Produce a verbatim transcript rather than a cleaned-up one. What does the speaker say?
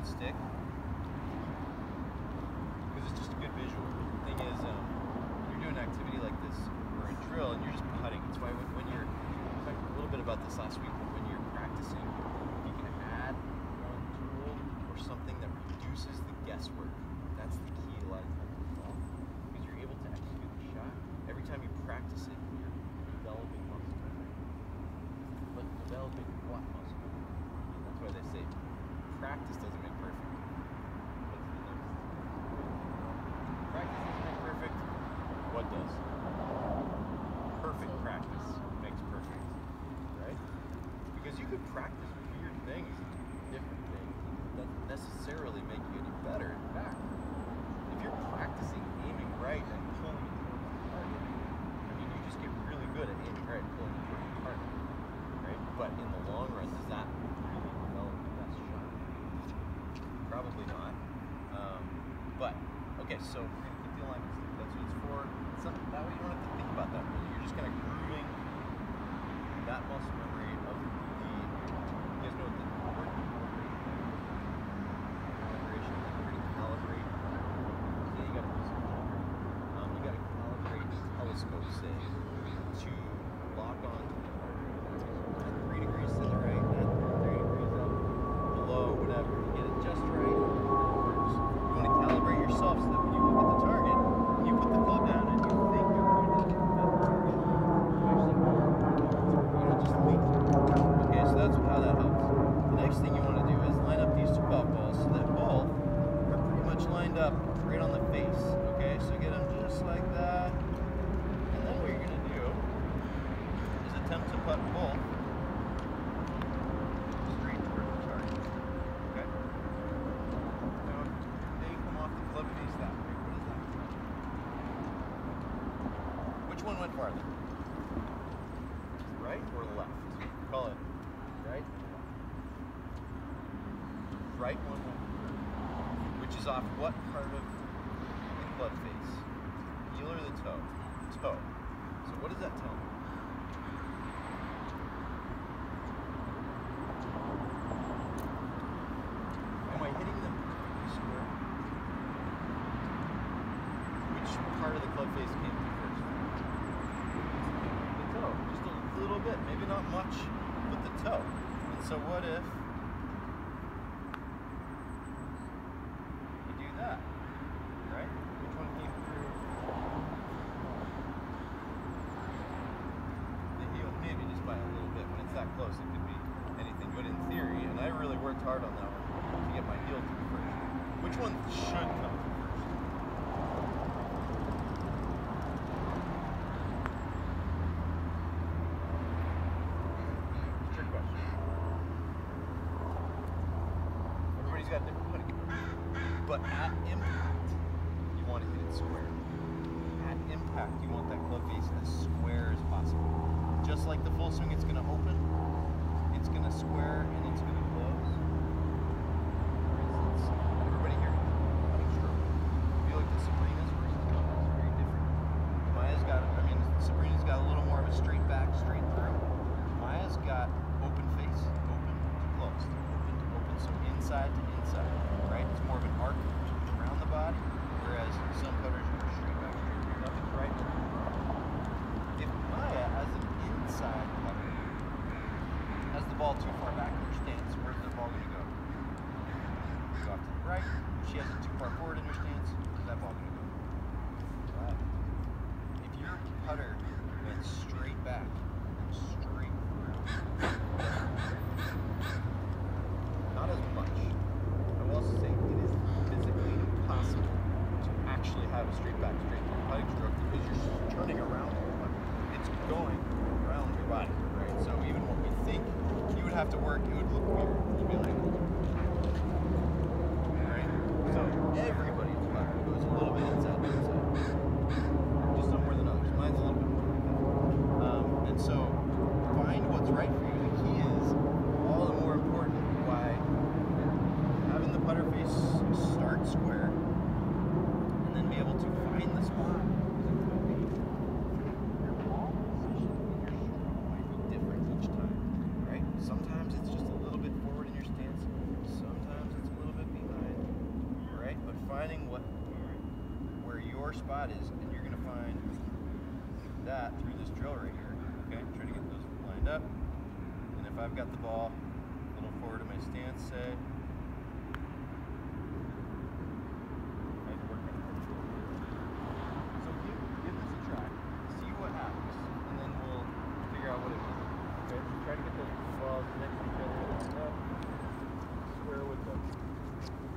stick, because it's just a good visual. The thing is, um, when you're doing an activity like this, or a drill, and you're just putting, it's why when, when you're, we talked a little bit about this last week, when you're practicing, you can add one tool or something that reduces the guesswork. That's the key a lot of times as well, because you're able to execute the shot. Every time you practice it, you're developing muscle memory. But developing what muscle memory? That's why they say practice doesn't make perfect. What's the next? Practice doesn't make perfect. What does? Perfect practice makes perfect, right? Because you could practice weird things, different things. It doesn't necessarily make you any better. In fact, if you're practicing aiming right and pulling it towards the target, I mean, you just get really good at aiming right and pulling it towards the target, right? But in the long run, does that really develop the best shot? Probably not. Um, but, okay, so we're going to keep the alignment stick. That's what it's for. It's not, that way you don't have to think about that really. You're just kind of grooving that muscle memory of the, you guys know what the word calibration is? Where to calibrate. Yeah, you got to do some calibration. Um, you got to calibrate the telescope, say, to lock on to the heart rate. At three degrees to the right, at three degrees up, below, whatever. You get it just right, and it works. You want to calibrate yourself so that when you look at the target, you put the club down and you think you're pointing at that target. You actually know you're pointing. You don't just think. Okay, so that's how that helps. The next thing you want to do is line up these two golf balls so that both are pretty much lined up right on the face. Okay, so get them just like that. And then what you're going to do is attempt to putt both straight towards the target. Okay? Now, they come off the club face that way. What does that mean? Which one went farther? Right or left? Call it right. Right one went farther. Which is off what part of the club face? Heel or the toe? Toe. So what does that tell me? Am I hitting them perfectly square? Which part of the club face came to first? The toe. Just a little bit. Maybe not much, but the toe. And so what if you do that? Right? Which one came through? The heel. Maybe just by a little bit. When it's that close, it could be anything. But in theory, and I really worked hard on that one to get my heel through first. Which one should come through first? Trick question. Everybody's got a different putting. But at impact, you want to hit it square. At impact, you want that club face as square as possible. Just like the full swing, it's going to open, it's going to square, and it's going to close. For instance, everybody here, putting stroke. I feel like the Sabrina's versus Maya's is very different. Maya's got, I mean, Sabrina's got a little more of a straight back, straight through. Maya's got open face, open to closed, open to open, so inside to inside, right? It's more of an arc around the body, whereas some putters are straight back, straight through, nothing right. If Maya has an inside putter, has the ball too far back in her stance, where's the ball going to go? Go off to the right. If she has it too far forward in her stance, where's that ball going to go? Right. If your putter went straight back, straight through, not as much. I will also say it is physically impossible to actually have a straight back, straight through putting stroke because you're turning around your putter. It's going around your body, right? So even what we think you would have to work, it would look weird. You'd be like, right? So everybody's putter goes a little bit inside to inside. Just some more than others. Mine's a little bit more like that. Um, and so find what's right for you. The key is all the more important why having the putter face start square and then be able to find the spot. Your ball position in your stroke might be different each time, right? Sometimes it's just a little bit forward in your stance. sore spot is, and you're gonna find that through this drill right here. Okay, try to get those lined up. And if I've got the ball a little forward of my stance, say, I'd work on it. So give, give this a try, see what happens, and then we'll figure out what it means. Okay, so try to get those balls next to each other lined up, square with them.